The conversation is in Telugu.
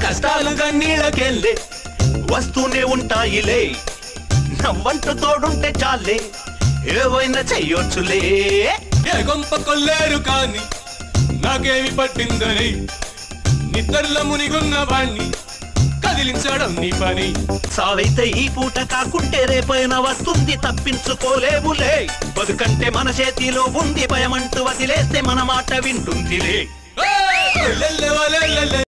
కష్టాలు కన్నీళ్ళకెళ్ళే వస్తూనే ఉంటాయిలే నవ్వంటూ తోడుంటే చాలే ఏవైనా చెయ్యొచ్చులే ఏ గొంప కొల్లేరు కాని నాకేమి పట్టిందని నిద్రలో మునిగున్న వాణ్ణి కదిలించడం నీ పని సావైతే ఈ పూట కాకుంటే రేపైనా వస్తుంది తప్పించుకోలేవులే బతుకంటే మన చేతిలో ఉంది భయమంటూ వదిలేస్తే మన మాట వింటుందిలే